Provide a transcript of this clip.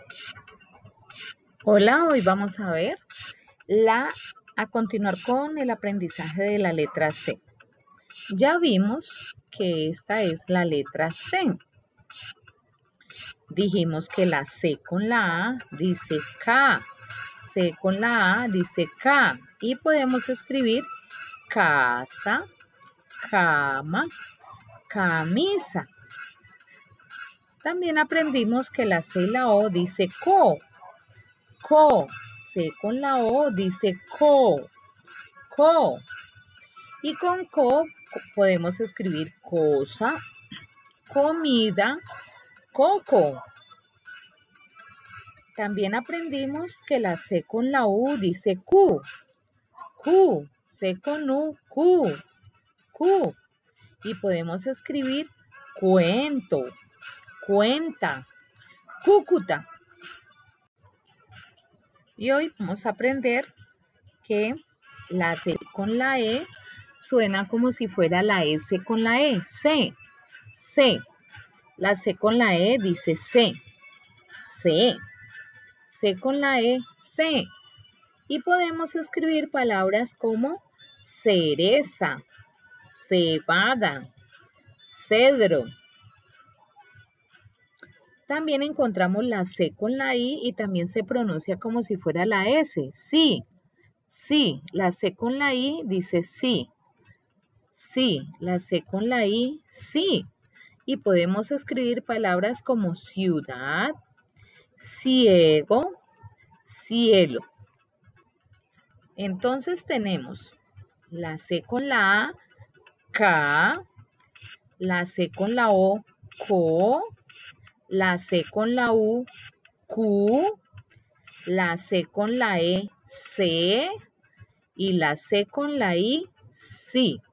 Hola, hoy vamos a ver a continuar con el aprendizaje de la letra C. Ya vimos que esta es la letra C. Dijimos que la C con la A dice K, C con la A dice K y podemos escribir casa, cama, camisa. También aprendimos que la C y la O dice co, C con la O dice co, y con co podemos escribir cosa, comida, coco. También aprendimos que la C con la U dice Q, C con U, Q. Y podemos escribir cuento, cuenta, Cúcuta. Y hoy vamos a aprender que la C con la E suena como si fuera la S con la E, C. La C con la E dice C, C con la E, C. Y podemos escribir palabras como cereza, cebada, cedro. También encontramos la C con la I y también se pronuncia como si fuera la S, sí. La C con la I dice sí. La C con la I, sí. Y podemos escribir palabras como ciudad, ciego, cielo. Entonces tenemos la C con la A, K, la C con la O, co, la C con la U, Q, la C con la E, C y la C con la I, sí.